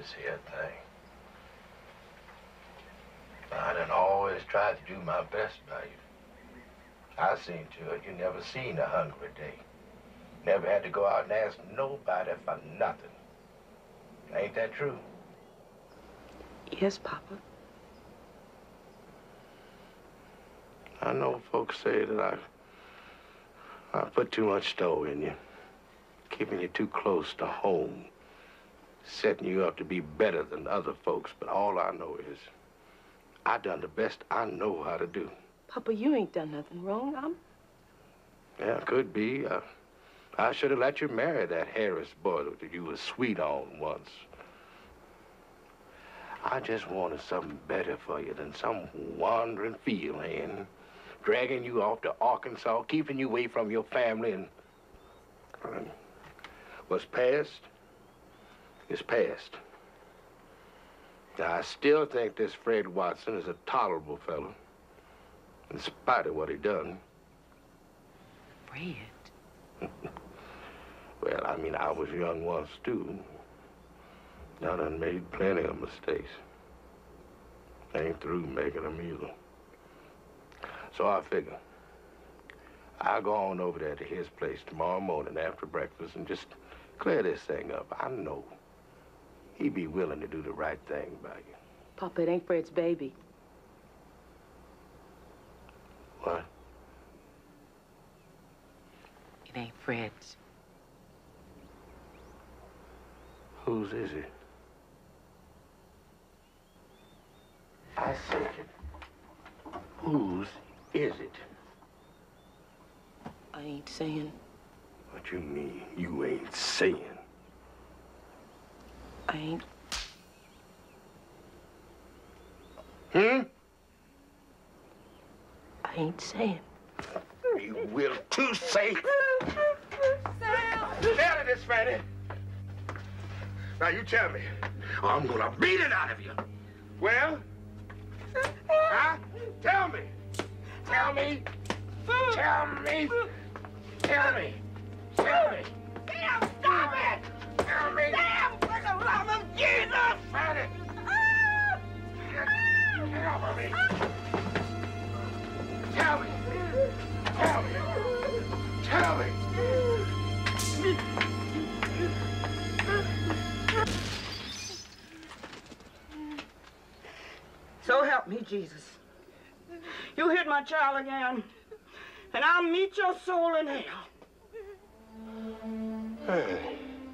this here thing. I done always tried to do my best by you. I seen to it you never seen a hungry day. Never had to go out and ask nobody for nothing. Ain't that true? Yes, Papa. I know folks say that I put too much store in you, keeping you too close to home, setting you up to be better than other folks, but all I know is I done the best I know how to do. Papa, you ain't done nothing wrong. Yeah, could be. I should have let you marry that Harris boy that you was sweet on once. I just wanted something better for you than some wandering field hand, dragging you off to Arkansas, keeping you away from your family, and what's past is past. Now, I still think this Fred Watson is a tolerable fellow, in spite of what he done. Fred? Well, I mean, I was young once, too. I done made plenty of mistakes. Ain't through making them either. So I figure I'll go on over there to his place tomorrow morning after breakfast and just clear this thing up. I know he'd be willing to do the right thing by you. Papa, it ain't Fred's baby. What? It ain't Fred's. Whose is it? I said it. Whose is it? I ain't saying. What you mean, you ain't saying? I ain't. Hmm? I ain't saying. You will too say. Sam! Tell this, Fanny. Now you tell me, or I'm gonna beat it out of you. Well? Huh? Tell me. Tell me. Tell me. Tell me. Tell me. Sam, stop it! Tell me. Sam, for the love of Jesus! Fanny. Tell me. Tell me. Tell me. Tell me. So help me, Jesus. You hit my child again, and I'll meet your soul in hell. Hey.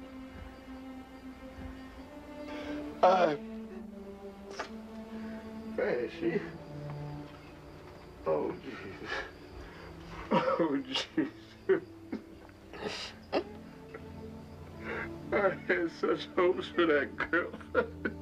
Fancy. Oh, Jesus. Oh, Jesus. I had such hopes for that girl.